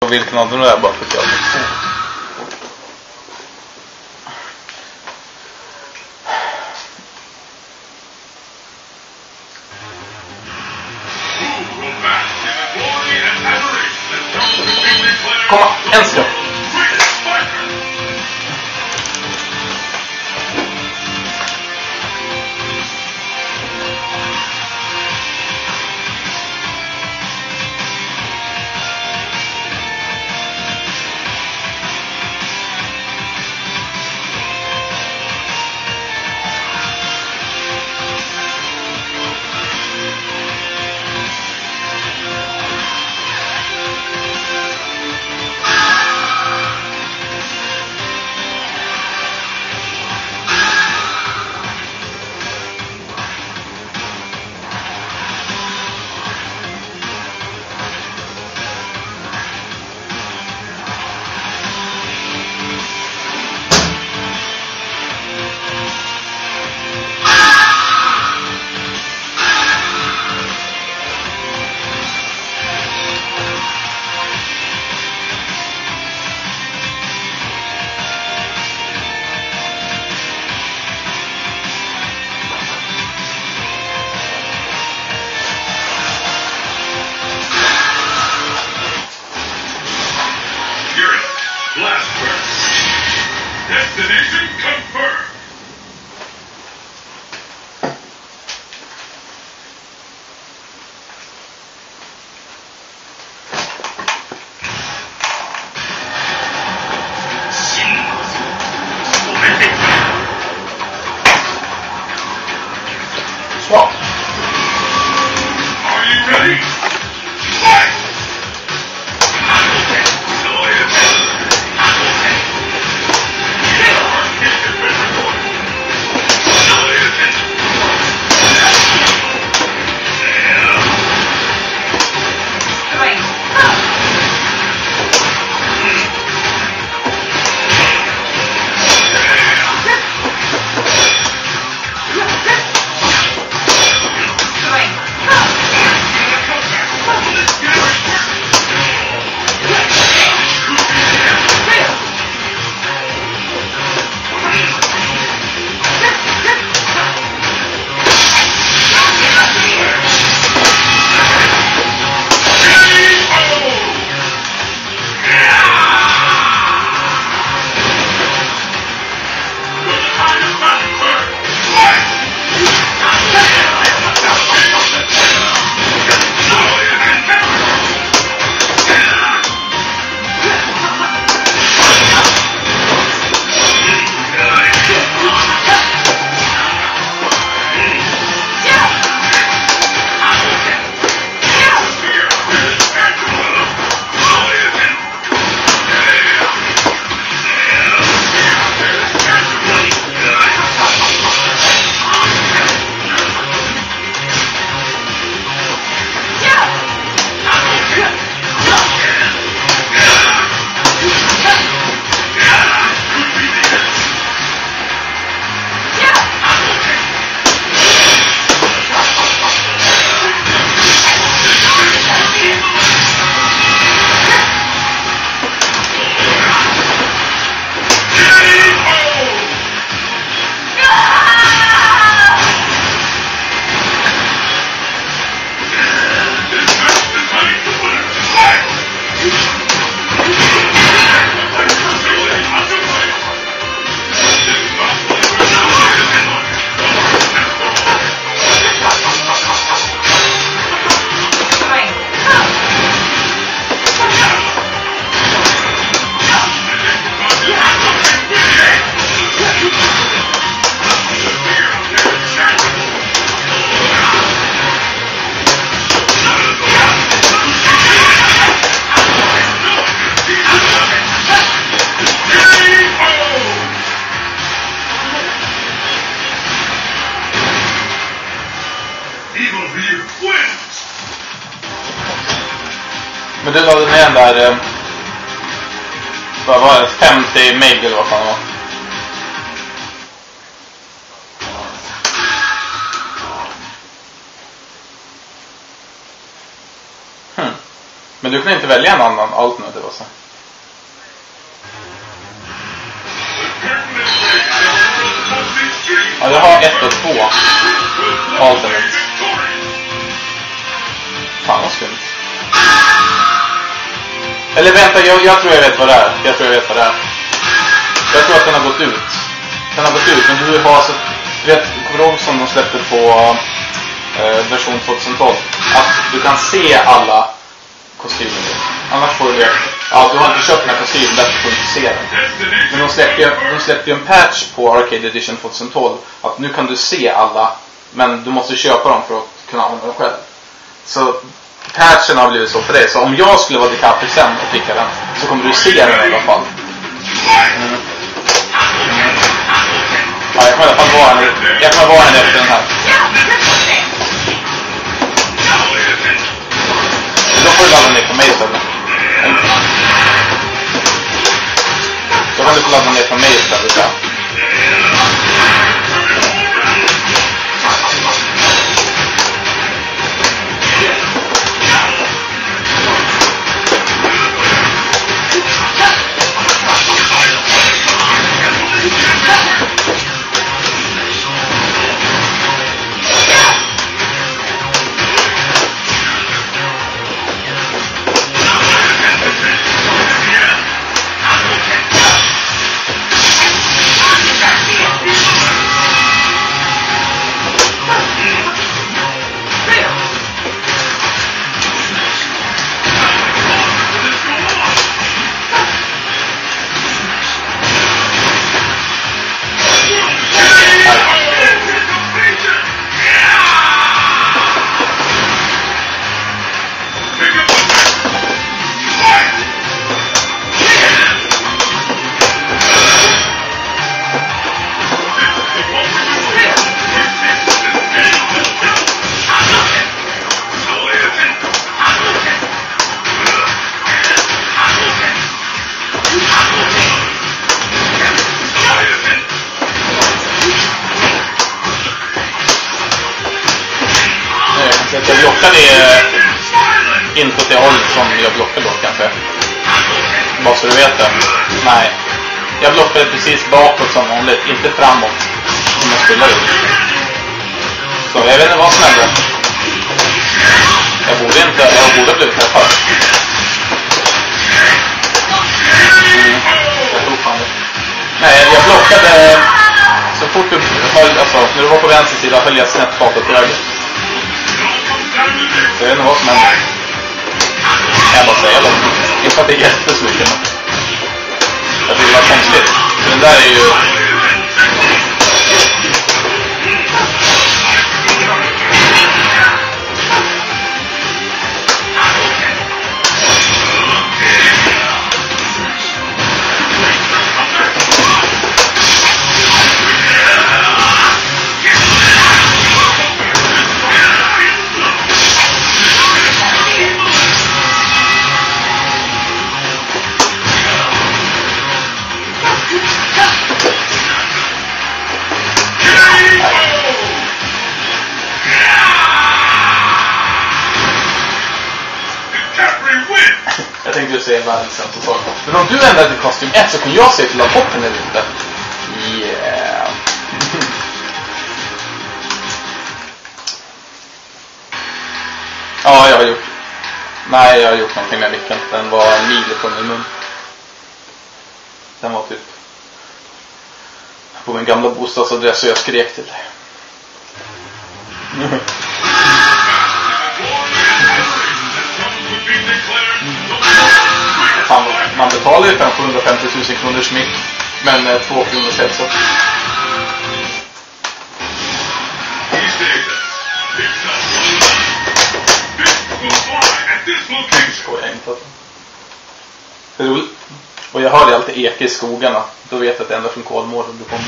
på vilken av dem det är bara för att jag komma, en sekund. Destination confirmed. Swap. Are you ready? Fight! Men du la ner den där vad var det, 50 meg eller vad fan det var. Men du kan inte välja en annan alternativ också. Ja, jag har 1 och 2 alternativ. Fan vad skumt. Eller vänta, jag tror jag vet vad det är. Jag tror att den har gått ut. Men du har så... Du vet, kommer du ihåg som de släppte på version 2012? Att du kan se alla kostymer. Annars får du... Ja, du har inte köpt den här kostymen, därför får du inte se den. Men de släppte ju en patch på Arcade Edition 2012. Att nu kan du se alla, men du måste köpa dem för att kunna använda dem själv. Så patchen har blivit så för dig. Så om jag skulle vara DiCaprio sen och picka den, så kommer du se den i alla fall. Ja, jag kommer i alla fall vara den efter den här. Då får du ladda ner på mig istället. Då kan du få ladda ner på mig istället, ja. Jag blockade inte till håll som jag blockade då kanske. Bara så du vet det. Nej. Jag blockade precis bakåt som vanligt, inte framåt. Som jag skulle ha gjort. Så jag vet inte vad som hände. Jag borde ha blivit träffad. Jag tror fan det. Nej, jag blockade så fort du höll, alltså när du var på vänster sida höll jag snett bakåt till höger. Så jag vet inte vad som händer. Jag bara säga långt. Inte att det är jättesmycket. Jag tycker det var konstigt. För den där är ju... Jag tänkte säga världens sämsta sak. Men om du ändrar till kostym 1 så kan jag se till att botten eller inte. Yeah. Ja, jag har gjort. Nej, jag har gjort någonting med micken. Den var en mil från min mun. Den var typ på min gamla bostadsadress och jag skrek till dig. Man betalar ju 750 000 kronors mick, men 2 kronors headset. Skojar inte. Det är roligt. Och jag hörde alltid eka i skogarna. Då vet jag att det ända från Kolmården du kommer.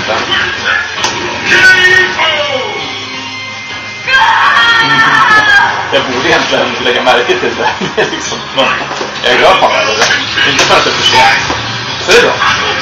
inte. Jag borde egentligen inte lägga märke till det. Liksom. Men jag är glad på det. Inte för att det är för sent. Så är det bra.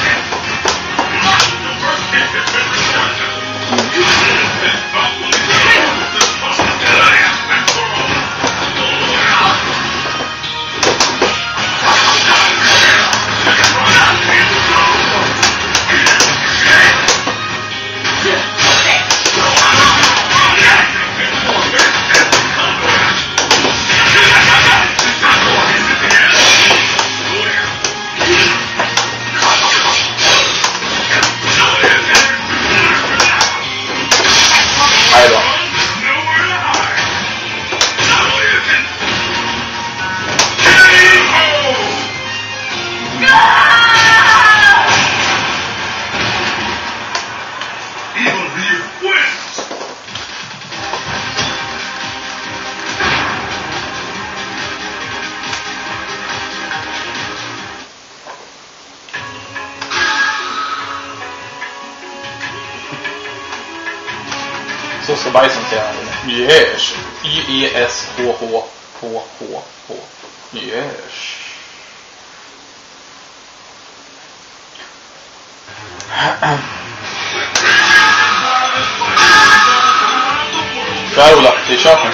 Så ska bajsen säga det. Yes. Y-E-S-H-H-H-H-H. Yes. Där Ola, det är kört nu.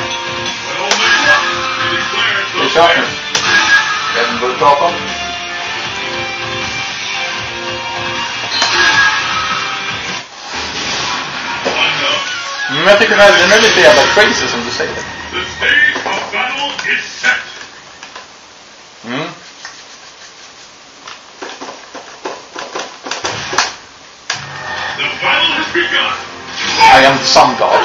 Det är kört nu. Jag vet inte vad du pratar om. Men jag tycker den är lite jävla crazy som du säger. Mm. I am the sun god.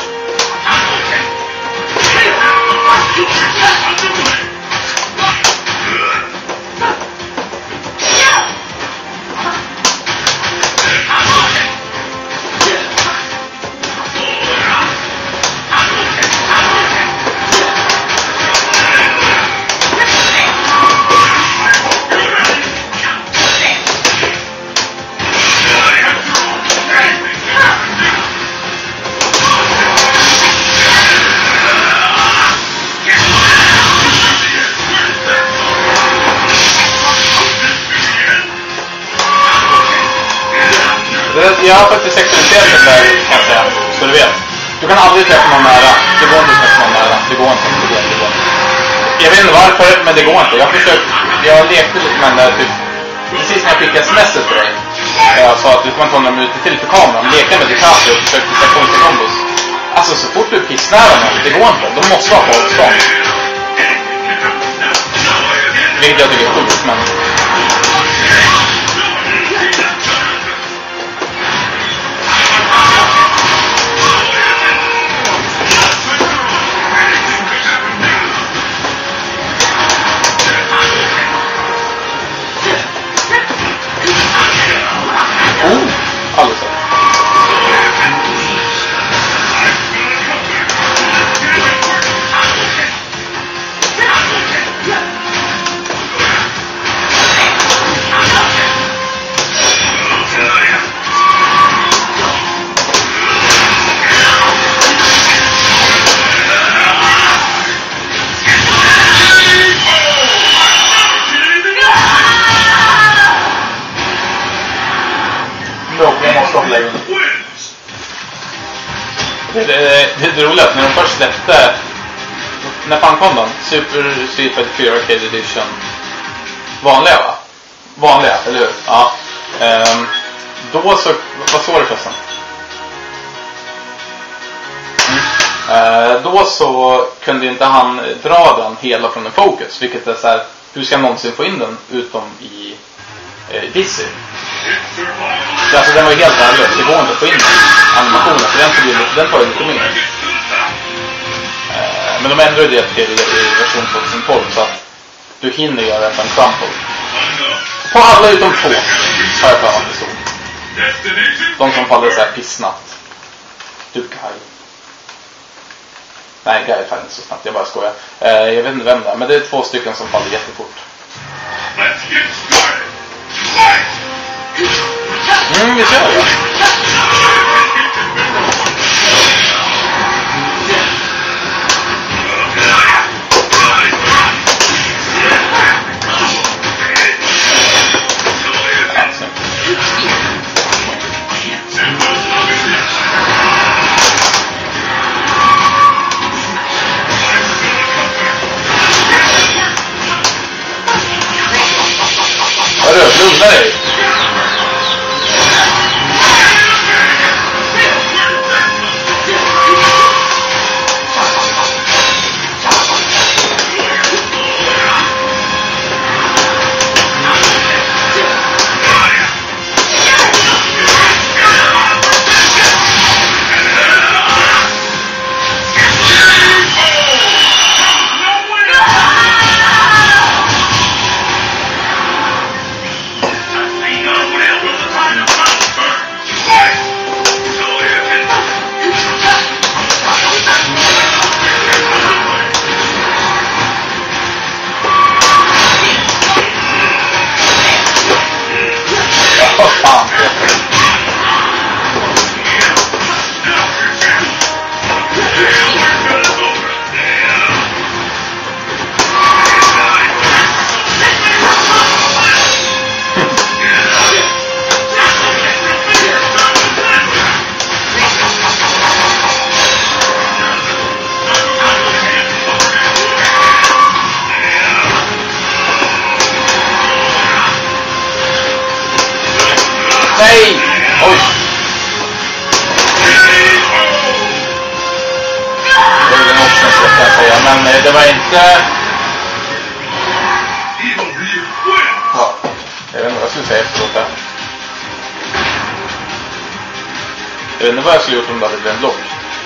Jag har faktiskt sektoriserat det där, kan jag säga, så du vet. Du kan aldrig träffa någon nära. Det går inte att träffa någon nära. Det går inte. Jag vet inte varför, men det går inte. Jag lekte lite med den där typ. Precis när jag fick sms'et för dig. Jag sa att du kan ta några minuter till för kameran. Leka med DiCaprio och försökte sätta kombos. Alltså så fort du pissnära med, det går inte. De måste ha på avstånd. Vilket jag tycker är sjukt, men... Alldeles. Det är roligt att när de först släppte, när fan kom de? Super Street Fighter 4 Arcade Edition. Vanliga va? Vanliga, eller hur? Ja. Då så, vad står det förresten? Då så kunde inte han dra den hela från en Focus, vilket är så här, hur ska han någonsin få in den utom i Dizzy? Alltså den var ju helt värdelös, det går inte att få in animationen, för den tar ju lite mer. Men de ändrade det till version 2012 så att du hinner göra en crumple. På alla utom 2 har jag för att det stod. De som faller så här pissnabbt. Du Guy. Nej, Guy faller inte så snabbt, jag bara skojar. Jag vet inte vem det är, men det är 2 stycken som faller jättefort. Vi kör det. lugna dig. Nej! Oj! Det var den också så kan jag säga, men det var inte... Ja, jag vet inte vad jag skulle säga efteråt där. Jag vet inte vad jag skulle gjort om det hade blivit en block.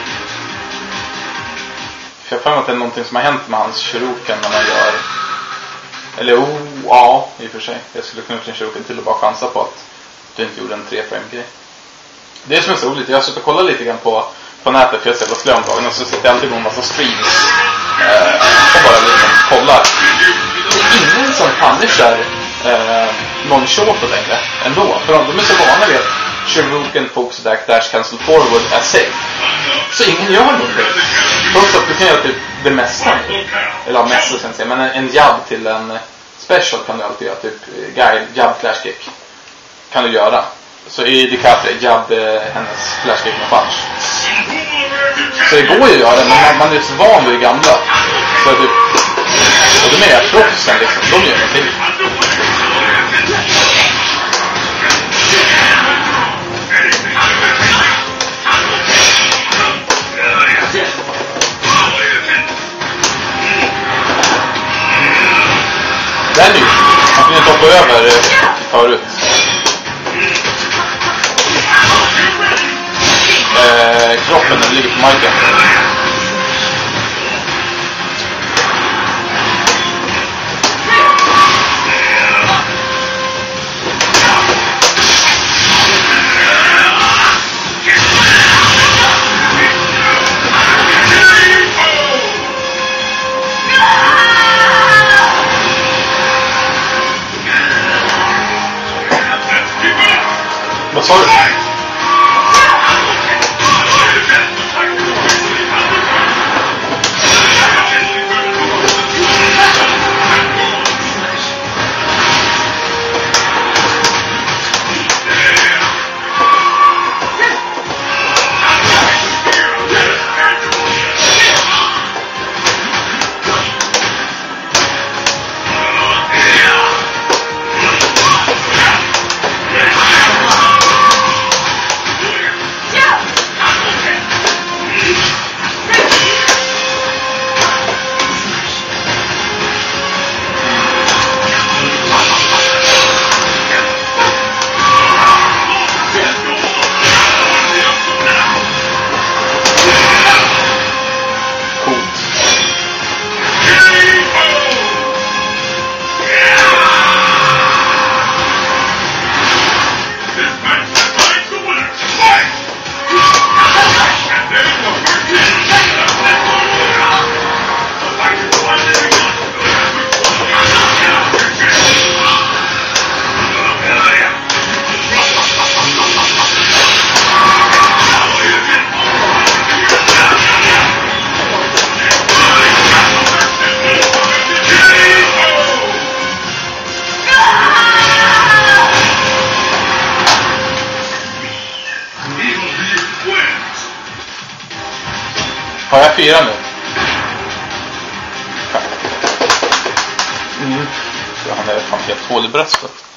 För jag får att det är någonting som har hänt med hans Shiroken när man gör... Eller ja, i och för sig. Jag skulle kunna få en Shiroken till och bara chansa på att du inte gjorde en 3-frame-grej. Det är som är så roligt. Jag har suttit och kollat lite grann på nätet för jag ser på slömdagen och så sitter jag alltid på en massa streams och bara liksom kollar. Det är ingen som punishar någon short längre ändå. För de är så vana vid att Shiroken, Focus Attack, Dash, Cancel Forward är safe. Så ingen gör någonting. Trots att du kan göra typ det mesta. Eller ja, mesta sen säga. Men en jab till en special kan du alltid göra. Typ guide, jab, flash kick. Kan du göra. Så i DiCaprio jab hennes flash kick med punch. Så det går ju att göra, men man är så van vid det gamla. Så typ, och det med proffsen liksom, de gör någonting. Det är nytt. Man kunde inte hoppa över förut. Kroppen den ligger på marken. Vad sa du? Har jag 4 nu? Så han är fan helt hål i bröstet.